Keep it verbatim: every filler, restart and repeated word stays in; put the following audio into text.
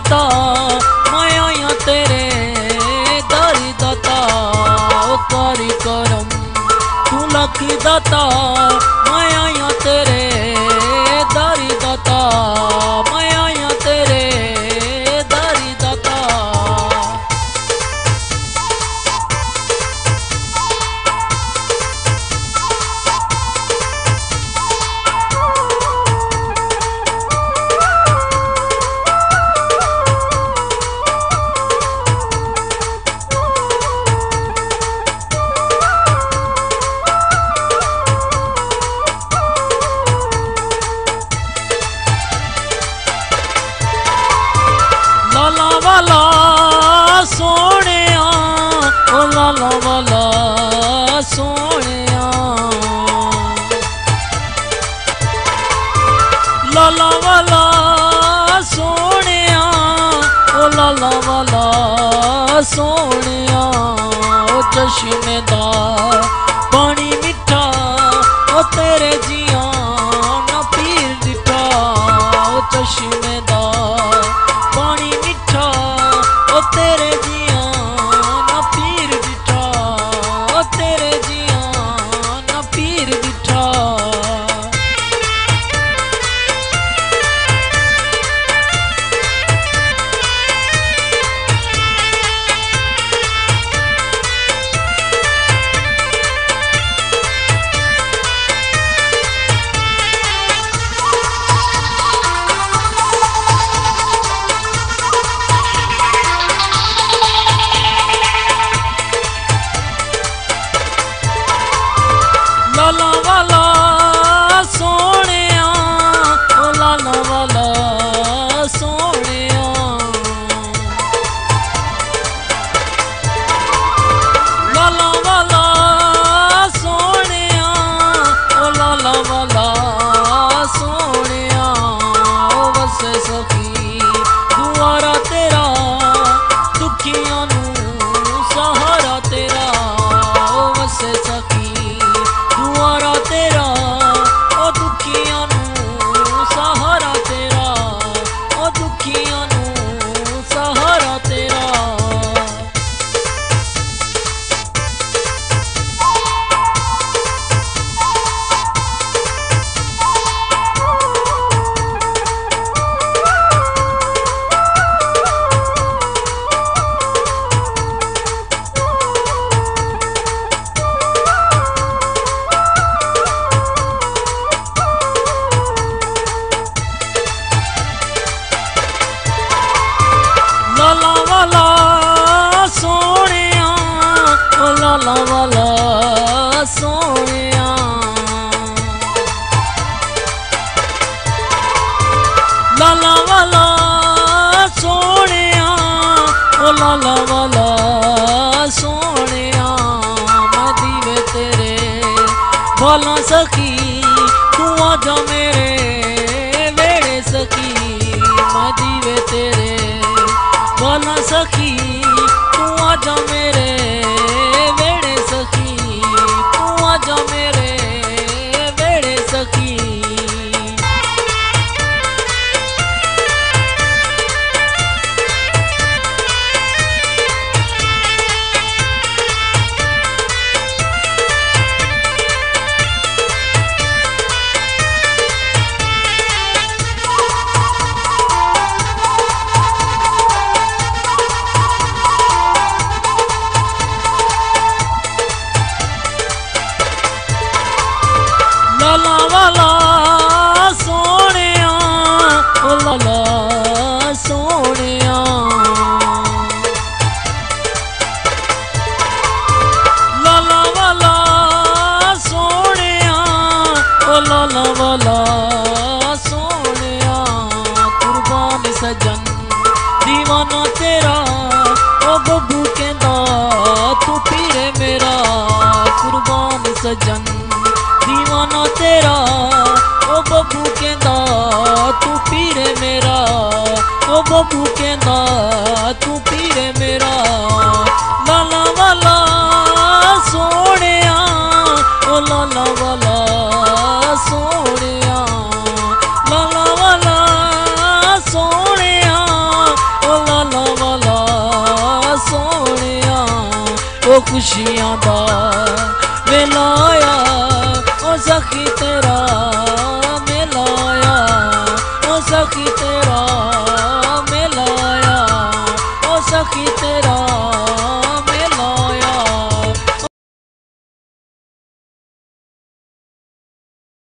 दाता मैं आया तेरे दारी दाता ओ कारी करम तू लख दाता मैं आया तेरे दारी दाता मैं आया तेरे दारी दाता। लाला वाला सोनिया ओ लाला वाला सोनिया लाला वाला सोनिया ओ लाला वाला सोनिया ओ चश्मे दा पानी मिठा ओ तेरे जिया ना पीर दिठा ओ चश्मे दा पानी मिठा ओ तेरे जिया ना पीर बिठा ओ तेरे जिया ना पीर बिठा। लाला वाला सोनिया ओ लाला वाला सोनिया लाला वाला सोनिया ओ लाला वाला सोनिया ओ वसे सखी दुआरा तेरा दुखियां नू सहारा तेरा ओ वसे सखी दुआरा तेरा ओ दुखियां नू सहारा तेरा ओ दुखियां नू सहारा तेरा। लाला वाला सोनिया ओ लाला वाला सोनिया लाला वाला सोनिया ओ लाला वाला सोनिया मैं दीवे तेरे भला सखी तू आजा मेरे वेड़े सखी मैं दीवे तेरे भला सखी तू आजा मेरे वेड़े सखी तू आजा मेरे वेड़े सखी। लाला वाला सोनिया ओ लाला सोनिया लाला वाला सोनिया ओ लाला वाला सोनिया कुर्बान सजन दीवाना तेरा ओ बब्बू कहंदा तू पीरे मेरा कुर्बान सजन दीवाना तेरा ओ बब्बू कहंदा तू पीरे मेरा ओ बब्बू कहंदा तू पीरे मेरा। लाला वाला सोनिया ओ लाला वाला सोनिया लाला वाला सोनिया